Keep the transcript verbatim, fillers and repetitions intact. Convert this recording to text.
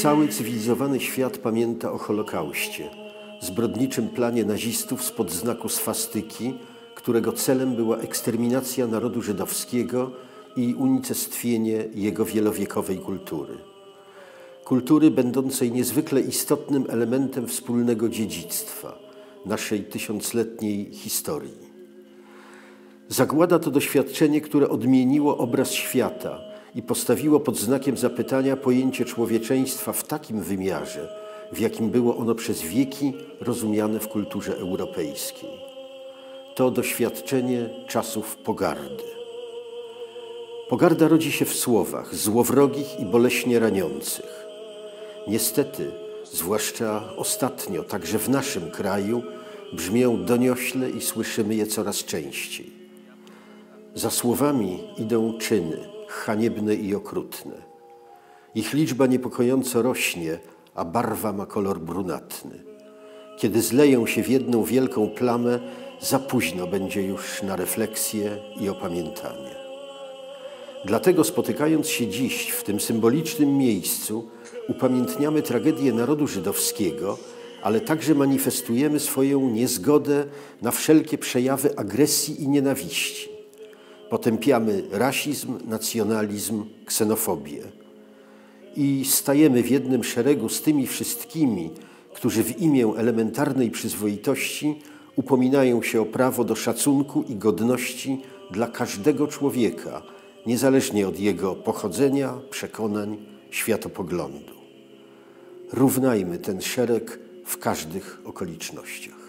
Cały cywilizowany świat pamięta o Holokauście, zbrodniczym planie nazistów spod znaku swastyki, którego celem była eksterminacja narodu żydowskiego i unicestwienie jego wielowiekowej kultury. Kultury będącej niezwykle istotnym elementem wspólnego dziedzictwa naszej tysiącletniej historii. Zagłada to doświadczenie, które odmieniło obraz świata i postawiło pod znakiem zapytania pojęcie człowieczeństwa w takim wymiarze, w jakim było ono przez wieki rozumiane w kulturze europejskiej. To doświadczenie czasów pogardy. Pogarda rodzi się w słowach, złowrogich i boleśnie raniących. Niestety, zwłaszcza ostatnio, także w naszym kraju, brzmią doniośle i słyszymy je coraz częściej. Za słowami idą czyny, haniebne i okrutne. Ich liczba niepokojąco rośnie, a barwa ma kolor brunatny. Kiedy zleją się w jedną wielką plamę, za późno będzie już na refleksję i opamiętanie. Dlatego spotykając się dziś w tym symbolicznym miejscu, upamiętniamy tragedię narodu żydowskiego, ale także manifestujemy swoją niezgodę na wszelkie przejawy agresji i nienawiści. Potępiamy rasizm, nacjonalizm, ksenofobię. I stajemy w jednym szeregu z tymi wszystkimi, którzy w imię elementarnej przyzwoitości upominają się o prawo do szacunku i godności dla każdego człowieka, niezależnie od jego pochodzenia, przekonań, światopoglądu. Równajmy ten szereg w każdych okolicznościach.